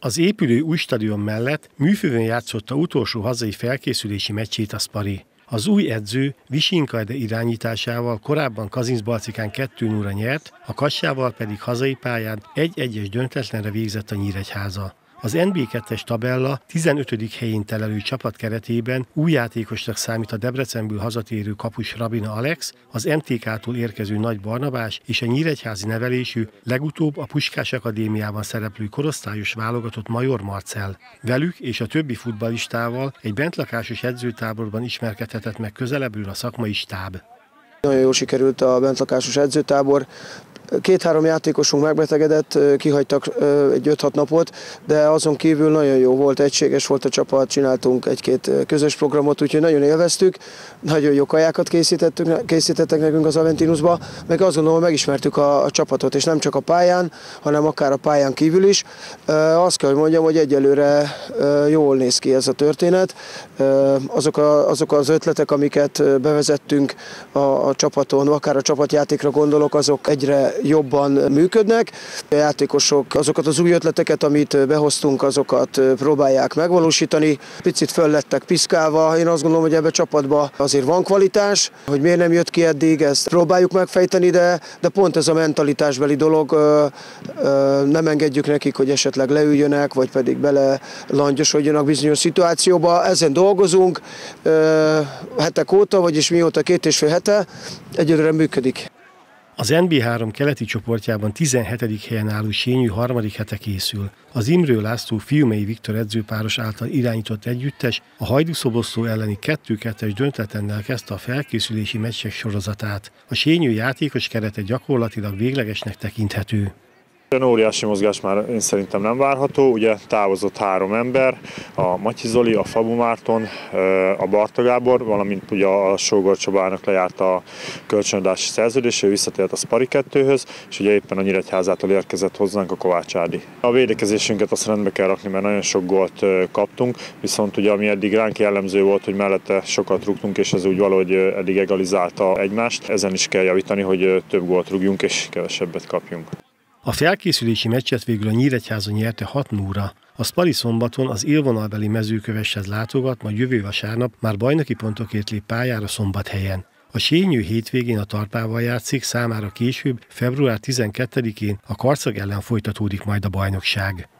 Az épülő új stadion mellett Műfövön játszotta utolsó hazai felkészülési meccsét a Spari. Az új edző Visinka irányításával korábban Kazincbarcikán 2-0-ra nyert, a Kassával pedig hazai pályán 1-1-es döntetlenre végzett a Nyíregyháza. Az NB2-es tabella 15. helyén telelő csapat keretében új játékosnak számít a Debrecenből hazatérő kapus Rabina Alex, az MTK-tól érkező Nagy Barnabás és a nyíregyházi nevelésű, legutóbb a Puskás Akadémiában szereplő korosztályos válogatott Major Marcell. Velük és a többi futballistával egy bentlakásos edzőtáborban ismerkedhetett meg közelebbről a szakmai stáb. Nagyon jól sikerült a bentlakásos edzőtábor. 2-3 játékosunk megbetegedett, kihagytak egy 5-6 napot, de azon kívül nagyon jó volt, egységes volt a csapat, csináltunk egy-két közös programot, úgyhogy nagyon élveztük, nagyon jó kajákat készítettek nekünk az Aventinusba, meg azt gondolom, hogy megismertük a csapatot, és nem csak a pályán, hanem akár a pályán kívül is. Azt kell, hogy mondjam, hogy egyelőre jól néz ki ez a történet. Azok az ötletek, amiket bevezettünk a csapaton, akár a csapatjátékra gondolok, azok egyre jobban működnek. A játékosok azokat az új ötleteket, amit behoztunk, azokat próbálják megvalósítani. Picit föl lettek piszkálva. Én azt gondolom, hogy ebbe a csapatban azért van kvalitás, hogy miért nem jött ki eddig, ezt próbáljuk megfejteni, de pont ez a mentalitásbeli dolog, nem engedjük nekik, hogy esetleg leüljönek, vagy pedig bele langyosodjanak bizonyos szituációba. Ezen dolgozunk hetek óta, vagyis mióta 2,5 hete, egyelőre működik. Az NB3 keleti csoportjában 17. helyen álló Sényű harmadik hete készül. Az Imrő László Fiumei Viktor edzőpáros által irányított együttes a Hajdú-Szoboszló elleni 2-2-es döntetlennel kezdte a felkészülési meccsek sorozatát. A Sényű játékos kerete gyakorlatilag véglegesnek tekinthető. Óriási mozgás már én szerintem nem várható, ugye távozott 3 ember, a Matyi Zoli, a Fabu Márton, a Barta Gábor, valamint ugye a Sógor Csabának lejárt a kölcsönadási szerződés, ő visszatért a Spari 2-höz, és ugye éppen a Nyíregyházától érkezett hozzánk a Kovács Ádi. A védekezésünket azt rendbe kell rakni, mert nagyon sok gólt kaptunk, viszont ugye ami eddig ránk jellemző volt, hogy mellette sokat rúgtunk, és ez úgy valahogy eddig egalizálta egymást. Ezen is kell javítani, hogy több gólt rúgjunk és kevesebbet kapjunk. A felkészülési meccset végül a Nyíregyháza nyerte 6-0-ra. A Spari szombaton az élvonalbeli Mezőköveshez látogat, majd jövő vasárnap már bajnoki pontokért lép pályára Szombathelyen. A Sényű hétvégén a Tarpával játszik, számára később, február 12-én a Karcag ellen folytatódik majd a bajnokság.